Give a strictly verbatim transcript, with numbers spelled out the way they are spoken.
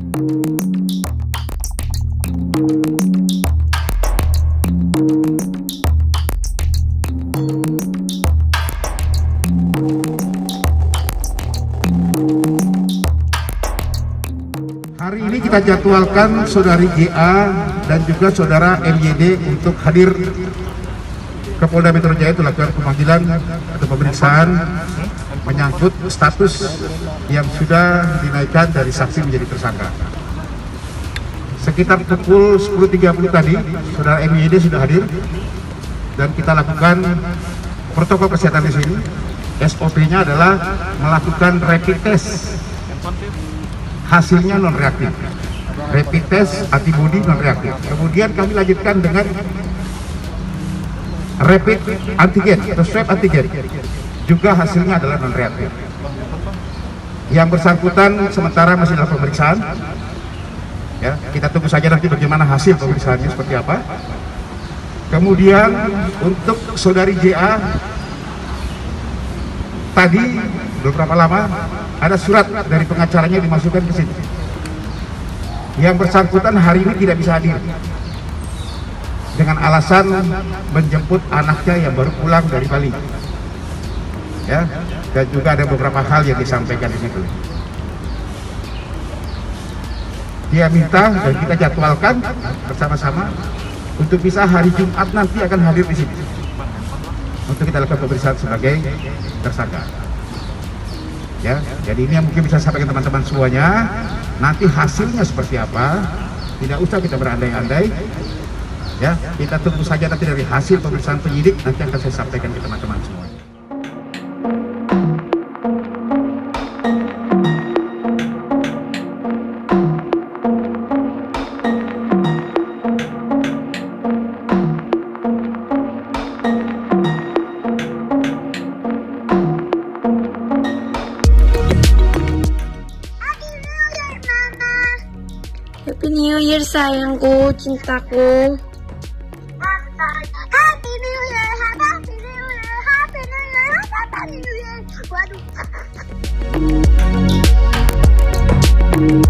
Hari ini kita jadwalkan saudari J A dan juga saudara M Y D untuk hadir ke Polda Metro Jaya untuk lakukan pemanggilan atau pemeriksaan menyangkut status yang sudah dinaikkan dari saksi menjadi tersangka. Sekitar pukul sepuluh tiga puluh tadi, saudara M Y D sudah hadir dan kita lakukan protokol kesehatan di sini. S O P-nya adalah melakukan rapid test. Hasilnya non reaktif, rapid test antibody non reaktif. Kemudian kami lanjutkan dengan rapid antigen atau swab antigen, juga hasilnya adalah non reaktif. Yang bersangkutan sementara masih dalam pemeriksaan. Ya, kita tunggu saja nanti bagaimana hasil pemeriksaannya seperti apa. Kemudian untuk saudari J A tadi beberapa lama ada surat dari pengacaranya dimasukkan ke sini. Yang bersangkutan hari ini tidak bisa hadir dengan alasan menjemput anaknya yang baru pulang dari Bali. Ya, dan juga ada beberapa hal yang disampaikan di situ. Dia minta dan kita jadwalkan bersama-sama untuk bisa hari Jumat nanti akan hadir di sini untuk kita lakukan pemeriksaan sebagai tersangka. Ya, jadi ini yang mungkin bisa sampaikan teman-teman semuanya. Nanti hasilnya seperti apa, tidak usah kita berandai-andai. Ya, kita tunggu saja nanti dari hasil pemeriksaan penyidik, nanti akan saya sampaikan ke teman-teman semuanya. Happy New Year sayangku, cintaku. Happy New Year, Happy New Year, Happy New Year, Happy New Year. Waduh.